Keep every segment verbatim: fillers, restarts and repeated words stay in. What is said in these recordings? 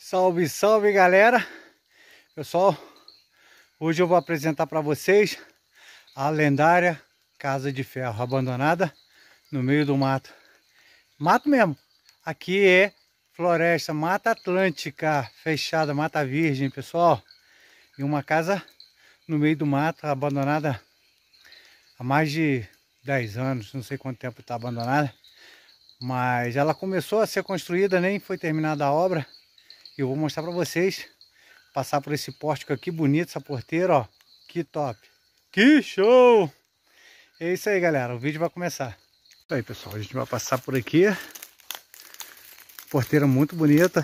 Salve, salve galera! Pessoal, hoje eu vou apresentar para vocês a lendária Casa de Ferro abandonada no meio do mato. Mato mesmo. Aqui é floresta, Mata Atlântica, fechada, Mata Virgem, pessoal. E uma casa no meio do mato, abandonada há mais de dez anos, não sei quanto tempo está abandonada. Mas ela começou a ser construída, nem foi terminada a obra. E eu vou mostrar para vocês, passar por esse pórtico aqui bonito, essa porteira, ó. Que top! Que show! É isso aí, galera, o vídeo vai começar. Isso aí, pessoal, a gente vai passar por aqui. Porteira muito bonita.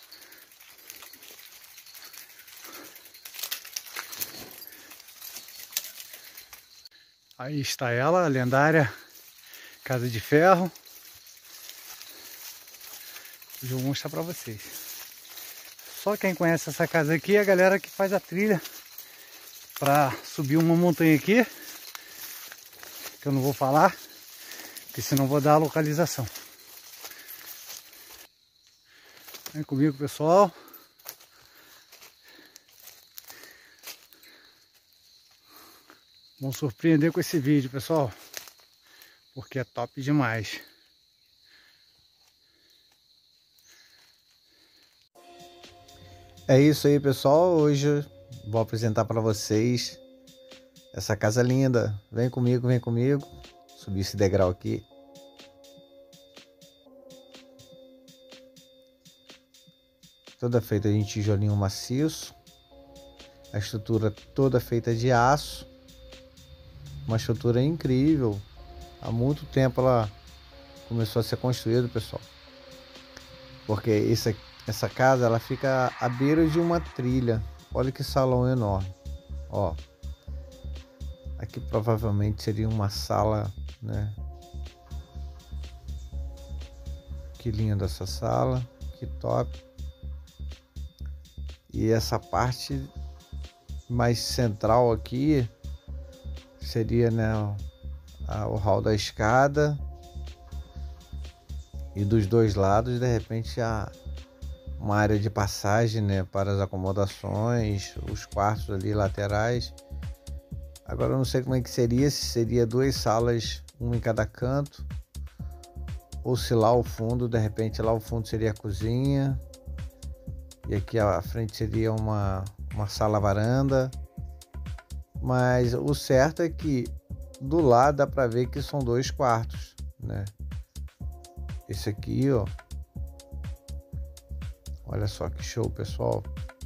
Aí está ela, a lendária Casa de Ferro. Hoje eu vou mostrar para vocês. Só quem conhece essa casa aqui é a galera que faz a trilha para subir uma montanha aqui, que eu não vou falar, porque senão vou dar a localização. Vem comigo, pessoal. Vamos surpreender com esse vídeo, pessoal, porque é top demais. É isso aí, pessoal. Hoje vou apresentar para vocês essa casa linda. Vem comigo, vem comigo. Subir esse degrau aqui. Toda feita de tijolinho maciço. A estrutura toda feita de aço. Uma estrutura incrível. Há muito tempo ela começou a ser construída, pessoal. Porque isso aqui, essa casa, ela fica à beira de uma trilha. Olha que salão enorme. Ó. Aqui provavelmente seria uma sala, né? Que linda essa sala. Que top. E essa parte mais central aqui seria, né, o hall da escada. E dos dois lados, de repente, a uma área de passagem, né, para as acomodações, os quartos ali laterais. Agora eu não sei como é que seria, se seria duas salas, uma em cada canto, ou se lá ao fundo, de repente lá ao fundo seria a cozinha, e aqui à frente seria uma, uma sala varanda. Mas o certo é que do lado dá para ver que são dois quartos, né? Esse aqui, ó. Olha só que show, pessoal.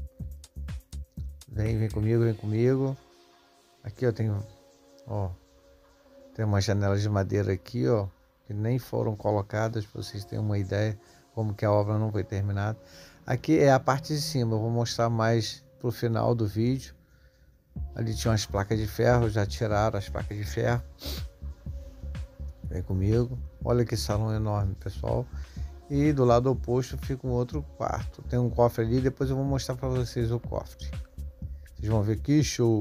Vem, vem comigo, vem comigo. Aqui eu tenho, ó, tem umas janelas de madeira aqui, ó, que nem foram colocadas, para vocês terem uma ideia como que a obra não foi terminada. Aqui é a parte de cima, eu vou mostrar mais pro final do vídeo. Ali tinha umas placas de ferro, já tiraram as placas de ferro. Vem comigo. Olha que salão enorme, pessoal. E do lado oposto fica um outro quarto. Tem um cofre ali, depois eu vou mostrar para vocês o cofre. Vocês vão ver que show.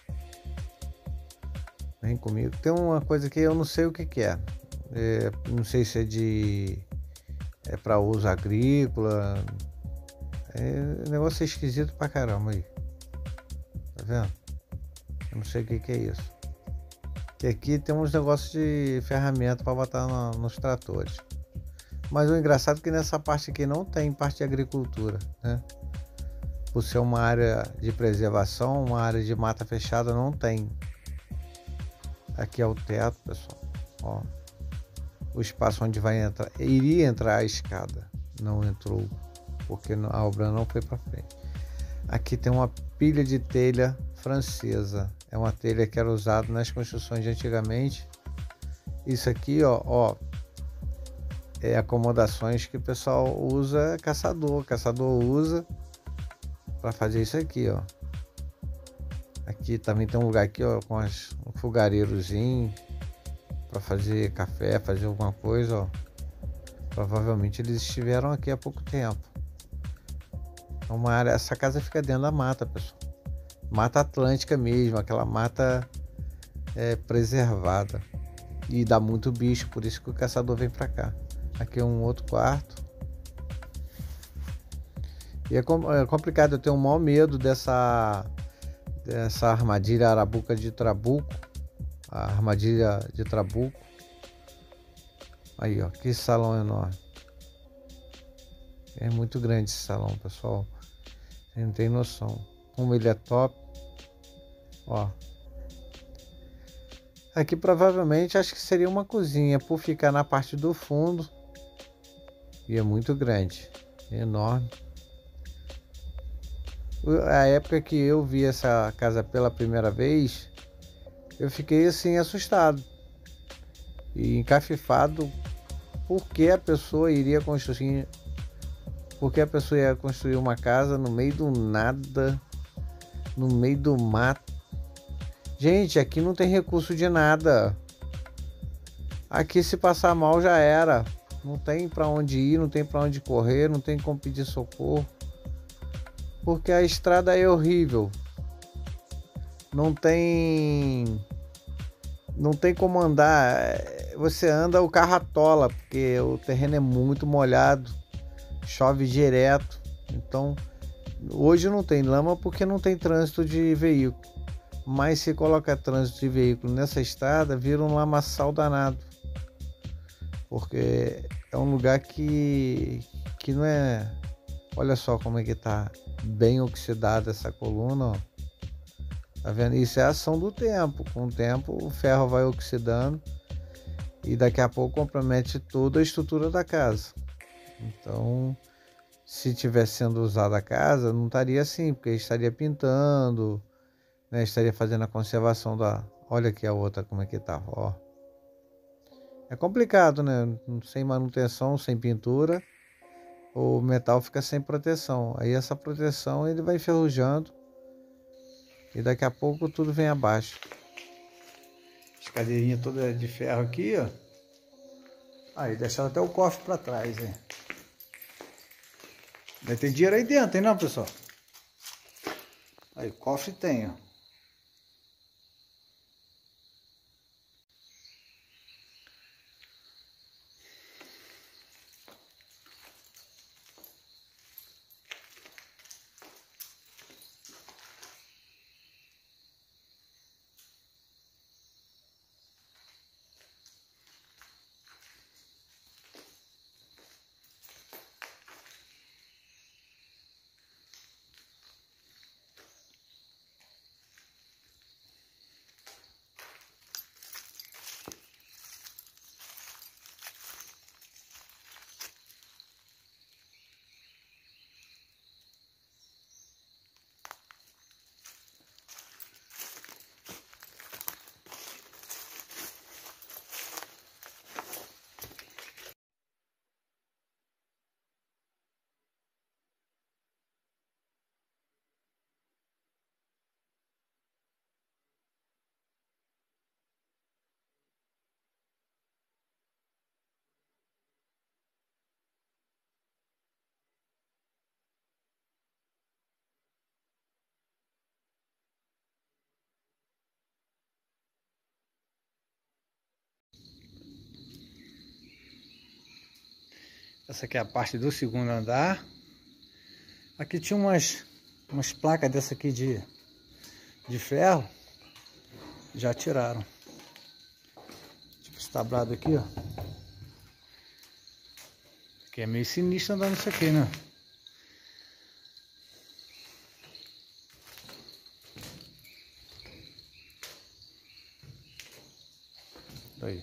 Vem comigo. Tem uma coisa que eu não sei o que que é. é não sei se é de... é para uso agrícola. É, o negócio é esquisito pra caramba aí. Tá vendo? Eu não sei o que que é isso. E aqui tem uns negócios de ferramenta para botar no, nos tratores. Mas o engraçado é que nessa parte aqui não tem parte de agricultura, né? Por ser uma área de preservação, uma área de mata fechada, não tem. Aqui é o teto, pessoal. Ó, o espaço onde vai entrar, iria entrar a escada, não entrou, porque a obra não foi para frente. Aqui tem uma pilha de telha francesa. É uma telha que era usada nas construções de antigamente. Isso aqui, ó, ó, é acomodações que o pessoal usa, caçador. Caçador usa para fazer isso aqui, ó. Aqui também tem um lugar aqui, ó, com as, um fogareirozinho para fazer café, fazer alguma coisa, ó. Provavelmente eles estiveram aqui há pouco tempo. Uma área, essa casa fica dentro da mata, pessoal. Mata Atlântica mesmo, aquela mata é, preservada. E dá muito bicho, por isso que o caçador vem para cá. Aqui é um outro quarto. E é, com, é complicado, eu tenho o maior medo dessa, dessa armadilha arabuca de trabuco. A armadilha de trabuco. Aí, ó, que salão enorme. É muito grande esse salão, pessoal. Você não tem noção. Como ele é top. Ó. Aqui provavelmente acho que seria uma cozinha, por ficar na parte do fundo. E é muito grande. Enorme. A época que eu vi essa casa pela primeira vez, eu fiquei assim assustado e encafifado. Por que a pessoa iria construir Por que a pessoa ia construir uma casa no meio do nada, no meio do mato? Gente, aqui não tem recurso de nada. Aqui se passar mal já era. Não tem para onde ir, não tem para onde correr, não tem como pedir socorro. Porque a estrada é horrível. Não tem não tem como andar. Você anda, o carro atola, porque o terreno é muito molhado. Chove direto. Então, hoje não tem lama porque não tem trânsito de veículo. Mas se coloca trânsito de veículo nessa estrada, vira um lamaçal danado. Porque é um lugar que, que não é... Olha só como é que tá bem oxidada essa coluna, ó. Tá vendo? Isso é a ação do tempo. Com o tempo o ferro vai oxidando e daqui a pouco compromete toda a estrutura da casa. Então, se tivesse sendo usada a casa, não estaria assim, porque estaria pintando, né? Estaria fazendo a conservação da... Olha aqui a outra como é que tá, ó. É complicado, né? Sem manutenção, sem pintura, o metal fica sem proteção. Aí essa proteção ele vai enferrujando e daqui a pouco tudo vem abaixo. As cadeirinhas todas de ferro aqui, ó. Aí deixaram até o cofre para trás, hein? Vai ter dinheiro aí dentro, hein, não, pessoal? Aí, cofre tem, ó. Essa aqui é a parte do segundo andar. Aqui tinha umas, umas placas dessa aqui de, de ferro. Já tiraram. Tipo esse tablado aqui, ó. Que é meio sinistro andar nisso aqui, né? Aí.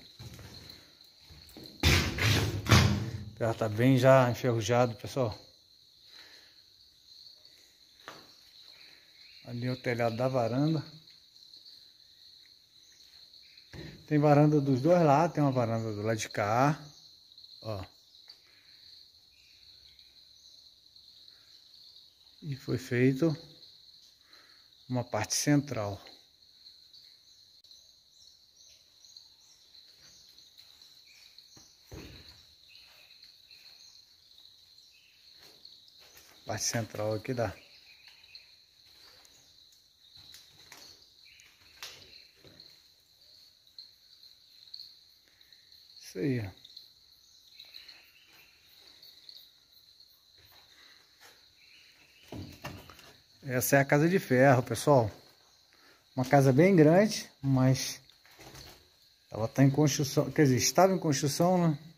O ferro tá bem já enferrujado, pessoal. Ali é o telhado da varanda. Tem varanda dos dois lados, tem uma varanda do lado de cá. Ó. E foi feito uma parte central. Parte central aqui dá. Isso aí, ó. Essa é a casa de ferro, pessoal. Uma casa bem grande, mas ela está em construção, quer dizer, estava em construção, né?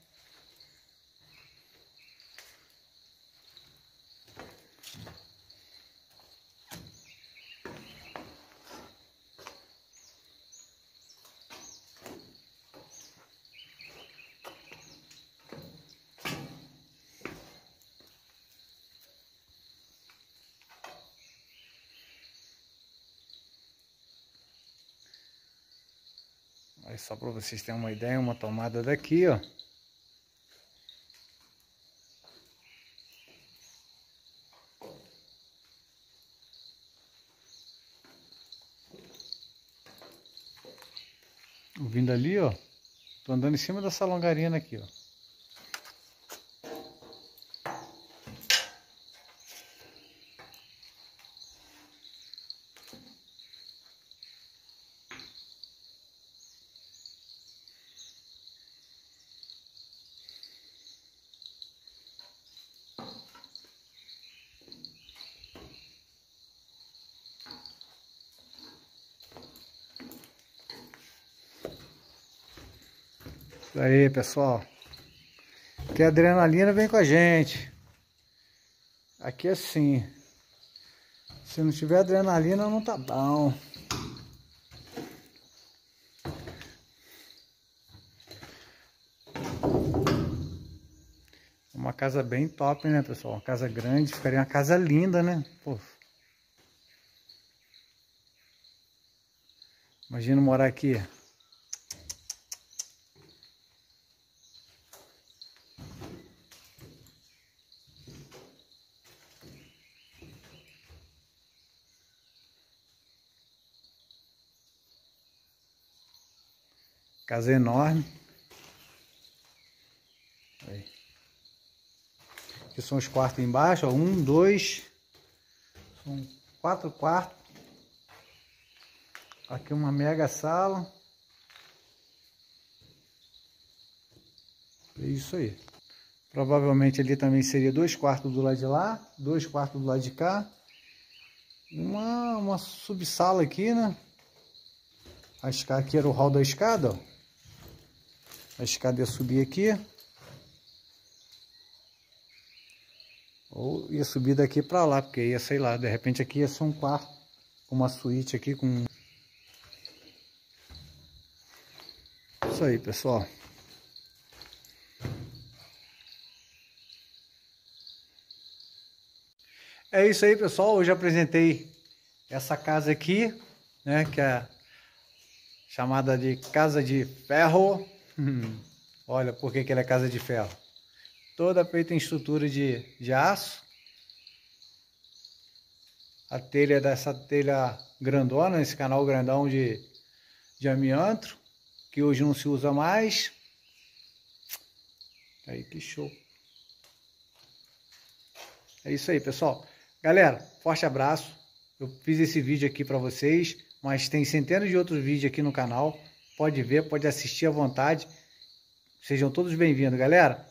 Aí só para vocês terem uma ideia, uma tomada daqui, ó. Vindo ali, ó. Tô andando em cima dessa longarina aqui, ó. Isso aí, pessoal. Que a adrenalina vem com a gente. Aqui é assim. Se não tiver adrenalina, não tá bom. Uma casa bem top, né, pessoal? Uma casa grande, ficaria uma casa linda, né? Pô. Imagina morar aqui. Casa enorme. Aí. Aqui são os quartos embaixo, ó. Um, dois. São quatro quartos. Aqui uma mega sala. É isso aí. Provavelmente ali também seria dois quartos do lado de lá, dois quartos do lado de cá. Uma, uma subsala aqui, né? A escada aqui era o hall da escada, ó. A escada ia subir aqui. Ou ia subir daqui pra lá, porque ia, sei lá, de repente aqui ia ser um quarto. Uma suíte aqui com... Isso aí, pessoal. É isso aí, pessoal. Hoje apresentei essa casa aqui, né? Que é chamada de Casa de Ferro. Hum, olha por que que ela é casa de ferro. Toda feita em estrutura de, de aço. A telha dessa telha grandona, esse canal grandão de, de amianto, que hoje não se usa mais. Aí, que show. É isso aí, pessoal. Galera, forte abraço. Eu fiz esse vídeo aqui para vocês, mas tem centenas de outros vídeos aqui no canal. Pode ver, pode assistir à vontade. Sejam todos bem-vindos, galera.